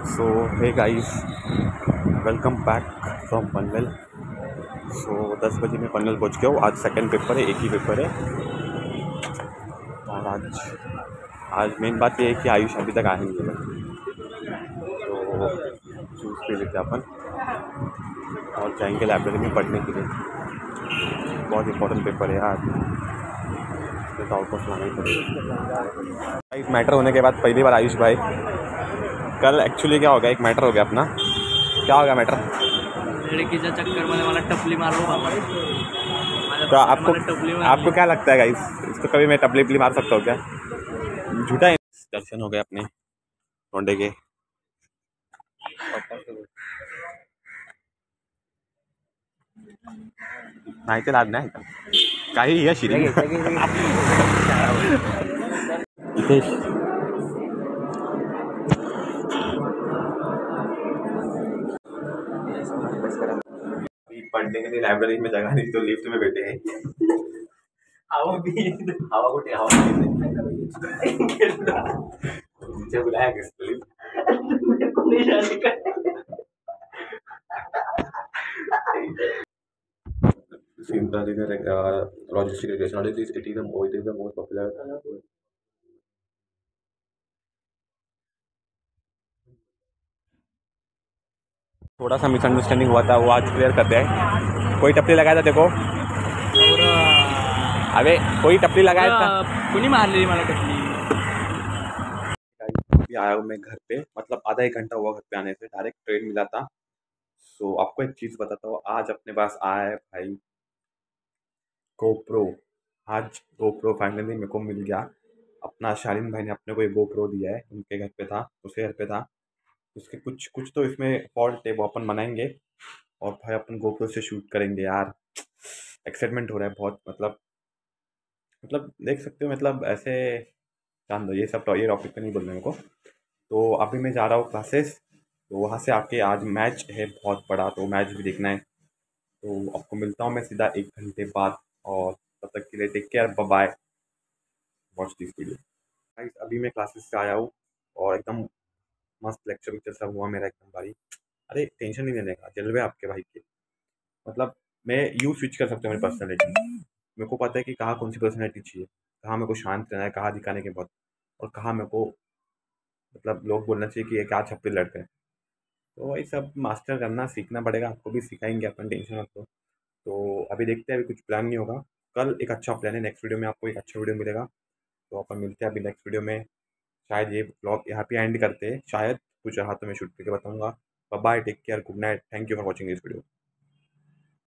So hey guys, welcome back from Panvel. So 10 बजे मैं पनवेल पहुंच गया हूँ। आज सेकंड पेपर है, एक ही पेपर है। और आज मेन बात ये है कि आयुष अभी तक आया नहीं है, तो जूस पी लेते अपन और जाएंगे लाइब्रेरी में पढ़ने के लिए। बहुत इंपॉर्टेंट पेपर है आज, इसमें तो आउटपुट लाना ही पड़ेगा। एक मैटर होने के बाद पहली बार आयुष भाई, कल एक्चुअली क्या हो गया, एक मैटर हो गया अपना। क्या हो गया मैटर? लड़कीच्या चक्करमध्ये मला टपली मारलो बाबा। तो आपको क्या लगता है गाइस, इसको कभी मैं टपली मार सकता हूँ क्या? झूठा है। दर्शन हो गए अपने रोंडे के। नाही ते लाद नाही काही या शिरी हितेश पढ़ने के लिए लाइब्रेरी में जगह नहीं, तो लिफ्ट में बैठे हैं। हवा कुठे हवा नीचे बुलाया किसको? Logistic relation it is the most popular। थोड़ा सा मिसअंडरस्टैंडिंग हुआ था, वो आज क्लियर करते हैं। कोई टपली लगाया था देखो, अबे कोई टपली लगाया था। कोणी मारलेली मला टपली? अभी आया हूँ मैं घर पे, मतलब आधा एक घंटा हुआ घर पे आने से, डायरेक्ट ट्रेन मिला था। सो आपको एक चीज़ बताता हूँ, आज अपने पास आया है भाई गोप्रो। आज गोप्रो फाइनली मेरे को मिल गया। अपना शालीन भाई ने अपने को एक गोप्रो दिया है, उनके घर पे था, उसके घर पे था। उसके कुछ कुछ तो इसमें फॉल्ट है, वो अपन बनाएंगे और भाई अपन गोप्रो से शूट करेंगे यार। एक्साइटमेंट हो रहा है बहुत, मतलब देख सकते हो, मतलब ऐसे जान दो, ये सब ये टॉपिक पे नहीं बोलना मेरे को। तो अभी मैं जा रहा हूँ क्लासेस, तो वहाँ से आके आज मैच है बहुत बड़ा, तो मैच भी देखना है। तो आपको मिलता हूँ मैं सीधा 1 घंटे बाद, और तब तक के लिए take care, bye bye, watch this video. Guys अभी मैं क्लासेस से आया हूँ और एकदम मस्त लेक्चर वेक्चर सब हुआ मेरा, एकदम भाई। अरे टेंशन नहीं लेने का, जलवे आपके भाई के। मतलब मैं यूँ स्विच कर सकता हूँ मेरी पर्सनैलिटी। मेरे को पता है कि कहाँ कौन सी पर्सनैलिटी चाहिए, कहाँ मेरे को शांत रहना है, कहाँ दिखाने के बाद, और कहाँ मेरे को मतलब लोग बोलना चाहिए कि ये क्या छप्पी लड़के हैं। तो वही सब मास्टर करना सीखना पड़ेगा, आपको भी सिखाएंगे अपन, टेंशन मत लो। तो अभी देखते हैं, अभी कुछ प्लान नहीं होगा। कल एक अच्छा प्लान है, नेक्स्ट वीडियो में आपको एक अच्छा वीडियो मिलेगा। तो अपन मिलते हैं अभी नेक्स्ट वीडियो में। शायद ये ब्लॉग यहाँ पे एंड करते हैं, शायद कुछ हाथों में शूट करके बताऊँगा। Bye, take care, good night, thank you for watching this video.